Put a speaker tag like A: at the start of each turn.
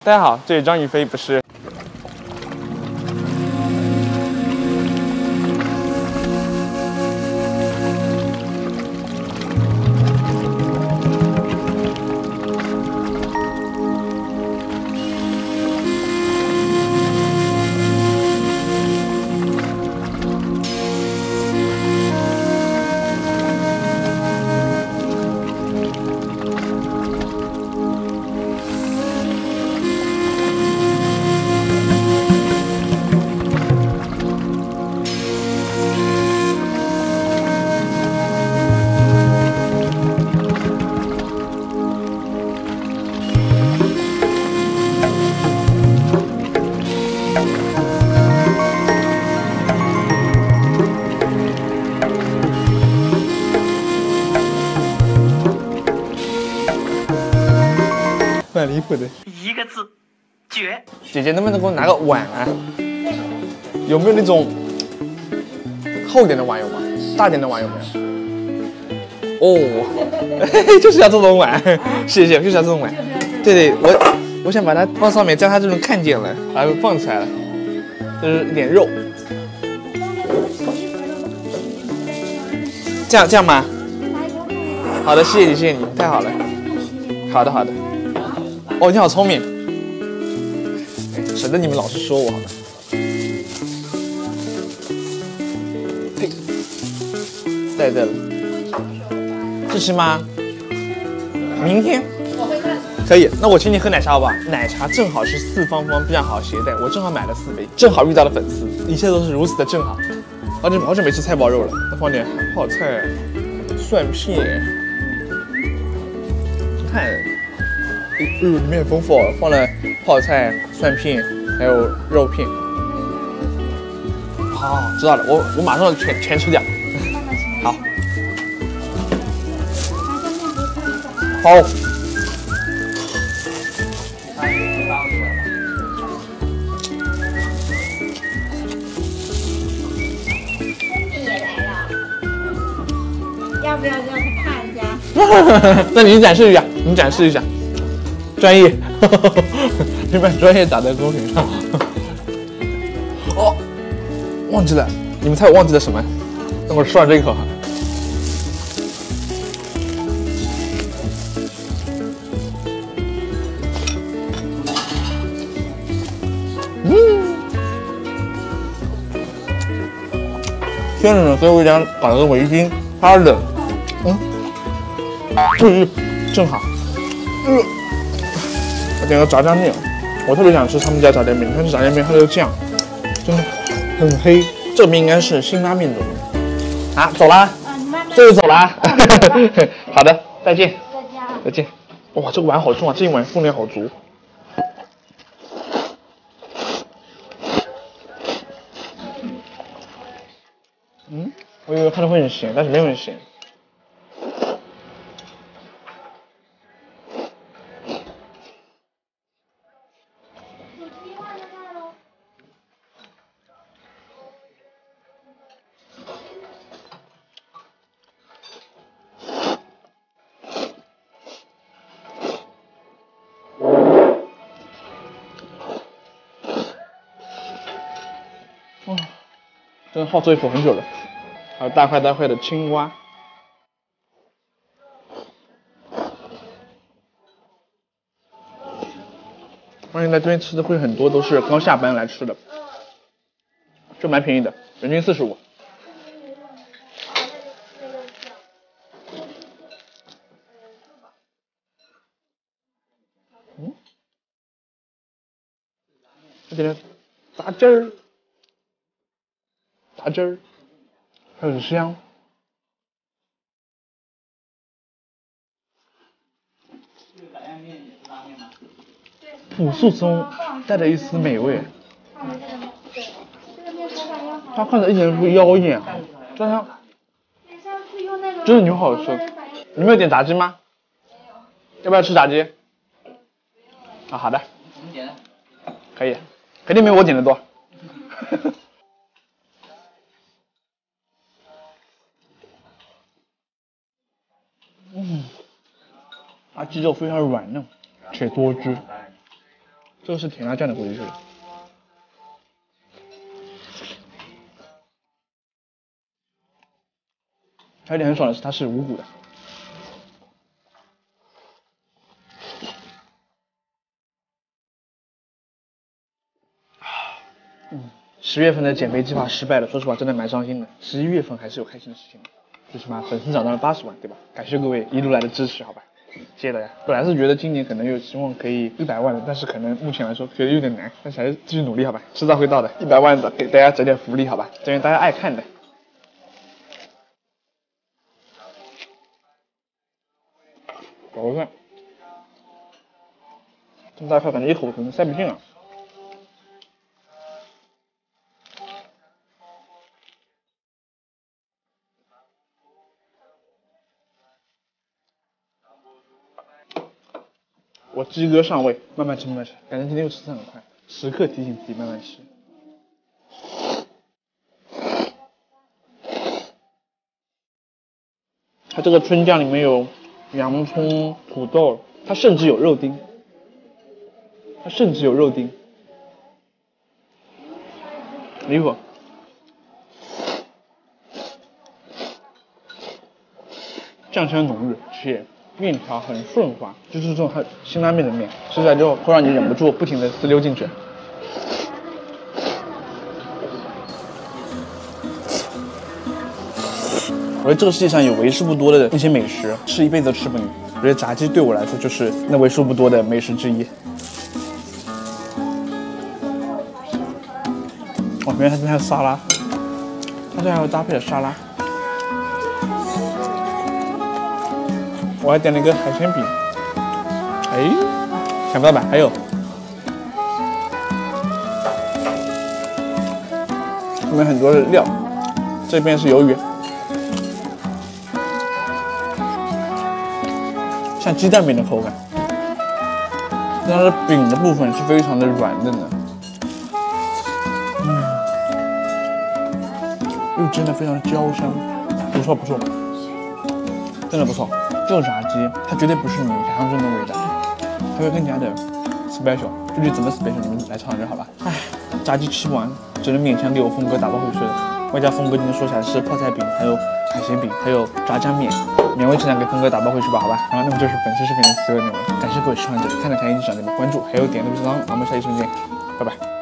A: 大家好，这里张宇飞不是。蛮离谱的，
B: 一个字，绝！
A: 姐姐能不能给我拿个碗啊？有没有那种厚点的碗有吗？大点的碗有没有？哦，就是要这种碗，谢谢，就是要这种碗。对对，我想把它放上面，这样它就能看见了，把它放起来了。就是一点肉，这样吗？好的，谢谢你，谢谢你，太好了。好的好的。哦，你好聪明，省得你们老是说我好吗？嘿，在这了，支持吗？明天可以，那我请你喝奶茶好不好？奶茶正好是四方方，正好携带，我正好买了4杯，正好遇到了粉丝，一切都是如此的正好。好久没吃菜包肉了，再放点泡菜、蒜片，你看。里面很丰富哦，放了泡菜、蒜片，还有肉片。好，知道了，我马上全吃掉。好。好。
C: 也来了，要不要让他看一下？
A: 那你展示一下，你展示一下。专业，你把专业打在公屏上。哦，忘记了，你们猜我忘记了什么？等会儿吃完这一口哈。天冷了，所以我想搞了个围巾，怕冷。正好。我点个炸酱面，我特别想吃他们家炸酱面。你看这炸酱面，它这个酱真的很黑。这个面应该是辛拉面种的。啊，走啦，这就走啦。好的，再见。再见。哇，这个碗好重啊，这一碗分量好足。我以为看着会很咸，但是没有很咸。真的好这一口很久了。还有大块大块的青蛙。发现在这边吃的会很多，都是刚下班来吃的，就蛮便宜的，人均45。这点炸汁儿，炸汁儿，很香。朴素中带着一丝美味。它看着一点都不妖艳，真的。真的牛好吃。你们有点炸鸡吗？要不要吃炸鸡？啊，好的。你点的？可以，肯定没我点的多。它鸡肉非常软嫩且多汁， 这个是甜辣酱的，估计是。还有一点很爽的是，它是无骨的。10月份的减肥计划失败了，说实话真的蛮伤心的。11月份还是有开心的事情的，最起码粉丝涨到了80万，对吧？感谢各位一路来的支持，好吧，谢谢大家。本来是觉得今年可能有希望可以100万的，但是可能目前来说觉得有点难，但是还是继续努力，好吧，迟早会到的。100万的给大家整点福利，好吧，整点大家爱看的。搞饭，这么大块，感觉一口可能塞不进啊。我鸡哥上位，慢慢吃，慢慢吃。感觉今天又吃得很快，时刻提醒自己慢慢吃。它这个春酱里面有洋葱、土豆，它甚至有肉丁，离谱。酱香浓郁，且面条很顺滑，就是这种很辛拉面的面，吃起来之后会让你忍不住不停的滋溜进去。我觉得这个世界上有为数不多的一些美食，吃一辈子都吃不腻。我觉得炸鸡对我来说就是那为数不多的美食之一。哦，原来它这边还有沙拉，它这还有搭配的沙拉。我还点了一个海鲜饼，哎，想不到吧？还有，里面很多的料，这边是鱿鱼，像鸡蛋饼的口感，但它的饼的部分是非常的软嫩的，又真的非常焦香，不错不错，真的不错。这个炸鸡它绝对不是你想象中的味道，它会更加的 special。至于怎么 special， 你们来尝尝好吧。唉，炸鸡吃不完，只能勉强给我峰哥打包回去了。外加峰哥今天说起来是泡菜饼，还有海鲜饼，还有炸酱面，勉为其难给峰哥打包回去吧，好吧。然后那么就是本期视频的所有内容，感谢各位收看这里，看得开心赏点关注，还有点个小铃铛，我们下期视频见，拜拜。